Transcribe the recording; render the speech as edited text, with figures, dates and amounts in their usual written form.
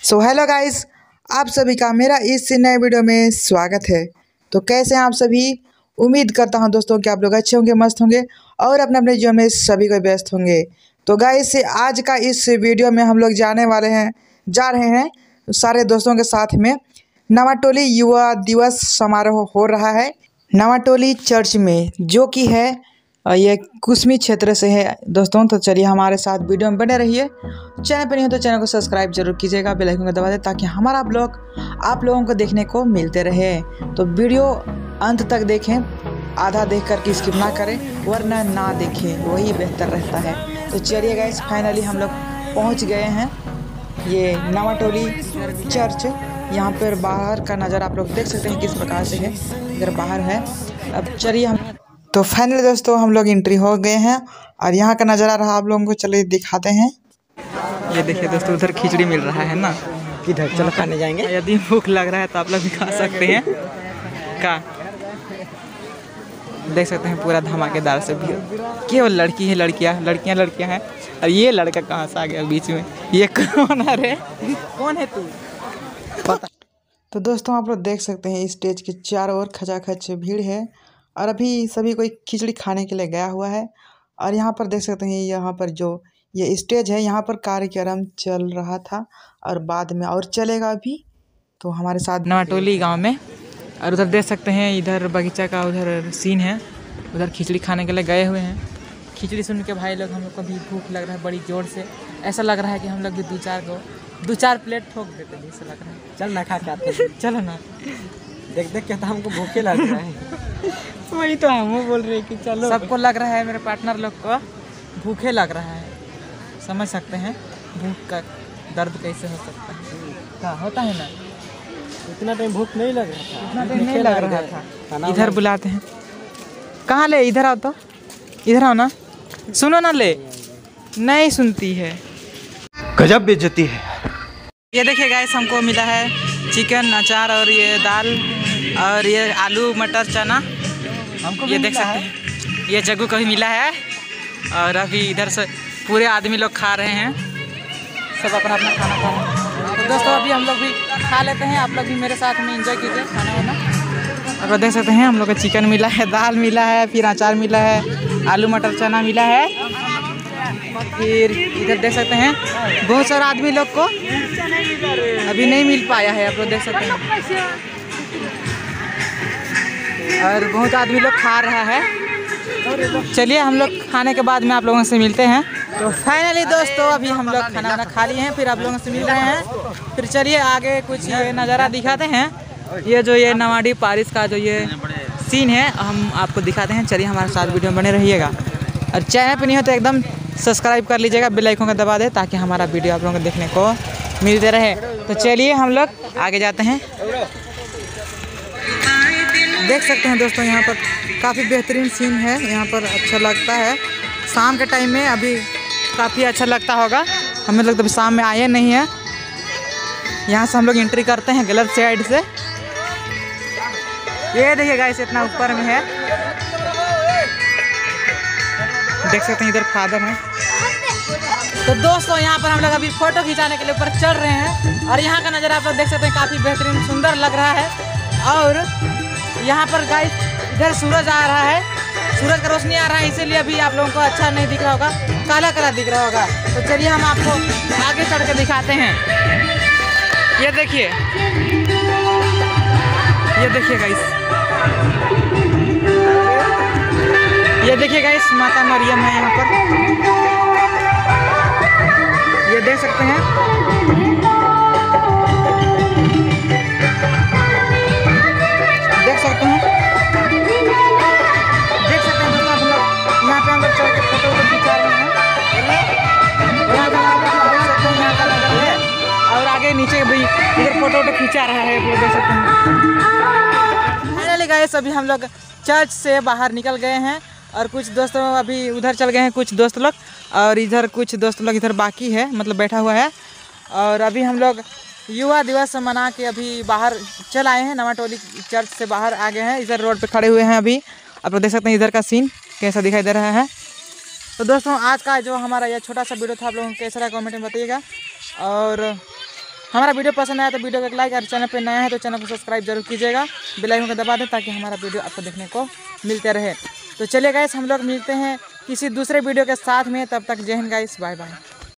So hello guys, आप सभी का मेरा इस नए वीडियो में स्वागत है। तो कैसे हैं आप सभी? उम्मीद करता हूं दोस्तों कि आप लोग अच्छे होंगे, मस्त होंगे और अपने अपने जीवन में सभी को व्यस्त होंगे। तो गाइस, आज का इस वीडियो में हम लोग जा रहे हैं सारे दोस्तों के साथ में नवाटोली युवा दिवस समारोह हो रहा है नवाटोली चर्च में, जो कि है ये कुसमी क्षेत्र से है दोस्तों। तो चलिए हमारे साथ वीडियो में बने रहिए। चैनल पर नहीं हो तो चैनल को सब्सक्राइब जरूर कीजिएगा, बेल आइकन को दबा दें ताकि हमारा ब्लॉग आप लोगों को देखने को मिलते रहे। तो वीडियो अंत तक देखें, आधा देख करके स्किप ना करें, वरना ना देखें, वही बेहतर रहता है। तो चलिए गाइस, फाइनली हम लोग पहुँच गए हैं ये नवाटोली चर्च। यहाँ पर बाहर का नज़ारा आप लोग देख सकते हैं किस प्रकार से है, इधर बाहर है। अब चलिए हम तो फाइनली दोस्तों हम लोग एंट्री हो गए हैं और यहाँ का नज़ारा रहा आप लोगों को, चलिए दिखाते हैं। ये देखिए दोस्तों, उधर खिचड़ी मिल रहा है ना, किधर चलो खाने जाएंगे। यदि भूख लग रहा है तो आप लोग भी खा सकते हैं। का देख सकते हैं पूरा धमाकेदार से भीड़। केवल लड़की है, लड़कियां हैं। और ये लड़का कहाँ से आ गया बीच में? ये कौन है रे? कौन है तू? पता। तो दोस्तों आप लोग देख सकते हैं स्टेज के चारों ओर खचाखच भीड़ है और अभी सभी कोई खिचड़ी खाने के लिए गया हुआ है। और यहाँ पर देख सकते हैं, यहाँ पर जो ये स्टेज है, यहाँ पर कार्यक्रम चल रहा था और बाद में और चलेगा अभी। तो हमारे साथ नवाटोली गांव में, और उधर देख सकते हैं इधर बगीचा का उधर सीन है, उधर खिचड़ी खाने के लिए गए हुए हैं। खिचड़ी सुन के भाई लोग हम लोग को भी भूख लग रहा है बड़ी ज़ोर से। ऐसा लग रहा है कि हम लोग भी दो चार प्लेट ठोक देते हैं, ऐसा लग रहा है। चल ना खा के आते हैं। चलो ना, देख देख के तो हमको भूखे लग रहा है। वही तो हम बोल रहे हैं कि चलो। सबको लग रहा है, मेरे पार्टनर लोग को भूखे लग रहा है। समझ सकते हैं भूख का दर्द कैसे हो सकता है। हाँ, होता है ना। इतना टाइम भूख नहीं लग रहा था, इतना टाइम नहीं लग रहा था। इधर बुलाते हैं। कहाँ ले? इधर आओ तो, इधर आओ ना। सुनो ना, ले नहीं सुनती है। गजब बेइज्जती है। ये देखिए गाइस, हमको मिला है चिकन, अचार और ये दाल और ये आलू मटर चना। हमको ये देख सकते हैं, ये जग्गू को भी मिला है। और अभी इधर से पूरे आदमी लोग खा रहे हैं, सब अपना अपना खाना खा रहे हैं। तो दोस्तों अभी हम लोग भी खा लेते हैं, आप लोग भी मेरे साथ में एंजॉय कीजिए खाना वाना। आप लोग देख सकते हैं हम लोग को चिकन मिला है, दाल मिला है, फिर अचार मिला है, आलू मटर चना मिला है। फिर इधर देख सकते हैं बहुत सारा आदमी लोग को अभी नहीं मिल पाया है, आप लोग देख सकते हैं। और बहुत आदमी लोग खा रहा है। चलिए हम लोग खाने के बाद में आप लोगों से मिलते हैं। तो फाइनली दोस्तों अभी हम लोग खाना वाना खा लिए हैं, फिर आप लोगों से मिल रहे हैं। फिर चलिए आगे कुछ ये नज़ारा दिखाते हैं। ये जो ये नवाडी पारिस का जो ये सीन है हम आपको दिखाते हैं। चलिए हमारे साथ वीडियो में बने रहिएगा और चैनल पर नहीं हो तो एकदम सब्सक्राइब कर लीजिएगा, बेल आइकन को दबा दें ताकि हमारा वीडियो आप लोगों को देखने को मिलते रहे। तो चलिए हम लोग आगे जाते हैं। देख सकते हैं दोस्तों यहाँ पर काफ़ी बेहतरीन सीन है, यहाँ पर अच्छा लगता है। शाम के टाइम में अभी काफ़ी अच्छा लगता होगा। हमें लगता है शाम में आए नहीं है। यहाँ से हम लोग एंट्री करते हैं गलत साइड से। ये देखिए गाइस, इतना ऊपर में है, देख सकते हैं इधर फादर हैं। तो दोस्तों यहाँ पर हम लोग अभी फ़ोटो खिंचाने के लिए ऊपर चढ़ रहे हैं और यहाँ का नज़ारा आप लोग देख सकते हैं, काफ़ी बेहतरीन सुंदर लग रहा है। और यहाँ पर गाइस इधर सूरज आ रहा है, सूरज का रोशनी आ रहा है, इसीलिए अभी आप लोगों को अच्छा नहीं दिख रहा होगा, काला काला दिख रहा होगा। तो चलिए हम आपको आगे चढ़ के दिखाते हैं। ये देखिए गाइस, ये देखिए गाइस, माता मरियम है यहाँ पर, ये देख सकते हैं। देख सकते हैं दोस्तों, हम लोग यहाँ पे हम लोग चढ़ के फोटो खिंचा रहे हैं। यहाँ का देख सकते हैं, यहाँ का नज़ारा है और आगे नीचे भी इधर फोटो खिंचा रहा है, वो देख सकते हैं। फाइनली गाइस अभी हम लोग चर्च से बाहर निकल गए हैं और कुछ दोस्तों अभी उधर चल गए हैं, कुछ दोस्त लोग, और इधर कुछ दोस्त लोग इधर बाकी है, मतलब बैठा हुआ है। और अभी हम लोग युवा दिवस मना के अभी बाहर चल आए हैं, नवाटोली चर्च से बाहर आ गए हैं, इधर रोड पे खड़े हुए हैं। अभी आप लोग देख सकते हैं इधर का सीन कैसा दिखाई दे रहा है। तो दोस्तों आज का जो हमारा यह छोटा सा वीडियो था आप लोगों को कैसा रहा कमेंट में बताइएगा। और हमारा वीडियो पसंद आया तो वीडियो को एक लाइक और चैनल पे नया है तो चैनल को सब्सक्राइब जरूर कीजिएगा, बेल आइकन को दबा दें ताकि हमारा वीडियो आपको देखने को मिलते रहे। तो चलिए गाइस हम लोग मिलते हैं किसी दूसरे वीडियो के साथ में, तब तक जय हिंद गाइस, बाय बाय।